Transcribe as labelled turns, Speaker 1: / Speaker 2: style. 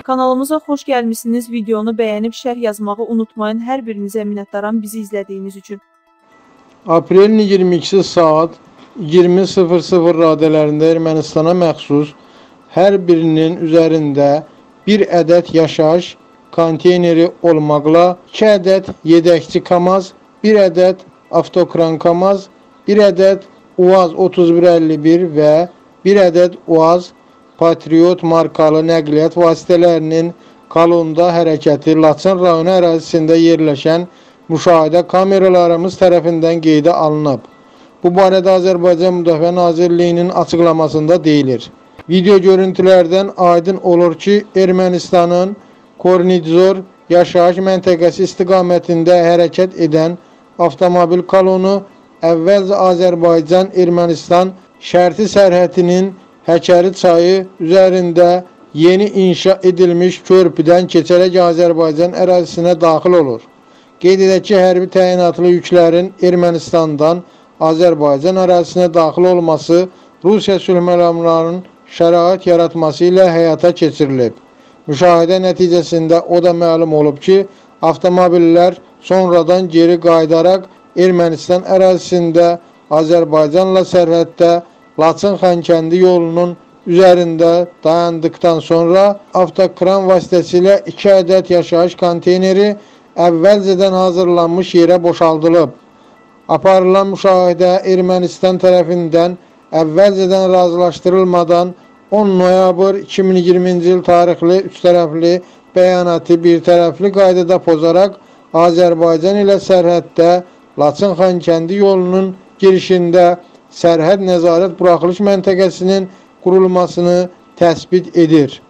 Speaker 1: Kanalımıza xoş gəlmişsiniz. Videonu bəyənib şərh yazmağı unutmayın. Hər birinizə minnətdaram bizi izlədiyiniz üçün.
Speaker 2: Aprelin 22-si saat 20:00 radələrində Ermənistana məxsus hər birinin üzərində bir ədəd yaşayış konteyneri olmaqla 2 ədəd yedəkçi KAMAZ, 1 ədəd avtokran KAMAZ, 1 ədəd UAZ 3151 və 1 ədəd UAZ Patriot markalı nəqliyyat vasitələrinin kolonda hərəkəti Laçın rayonu ərazisində yerləşən müşahidə kameralarımız tərəfindən qeydə alınıb. Bu barədə Azərbaycan Müdafiə Nazirliyinin açıqlamasında deyilir. Video görüntülərdən aydın olur ki, Ermənistanın Kornizor yaşayış məntəqəsi istiqamətində hərəkət edən avtomobil kolonu əvvəlcə Azərbaycan-Ermənistan şərti sərhədinin Həkəri çayı üzərində yeni inşa edilmiş körpüdən keçərək Azərbaycan ərazisinə daxil olur. Qeyd edək ki, hərbi təyinatlı yüklərin Ermənistandan Azərbaycan ərazisinə daxil olması Rusiya sülh məramlarının şərait yaratması ilə həyata keçirilib. Müşahidə nəticəsində o da məlum olub ki, avtomobillər sonradan geri qayıdaraq Ermənistan ərazisində Azərbaycanla sərhəddə Laçın-Xankəndi yolunun üzərində dayandıqdan sonra avtokran vasitəsilə 2 ədəd yaşayış konteyneri əvvəlcədən hazırlanmış yerə boşaldılıb. Aparılan müşahidə Ermənistan tərəfindən əvvəlcədən razılaşdırılmadan 10 noyabr 2020-ci il tarixli 3 tərəfli bəyanatı bir tərəfli qaydada pozaraq Azərbaycan ilə sərhəddə Laçın-Xankəndi yolunun girişində sərhəd nəzarət buraxılış məntəqəsinin qurulmasını təsbit edir.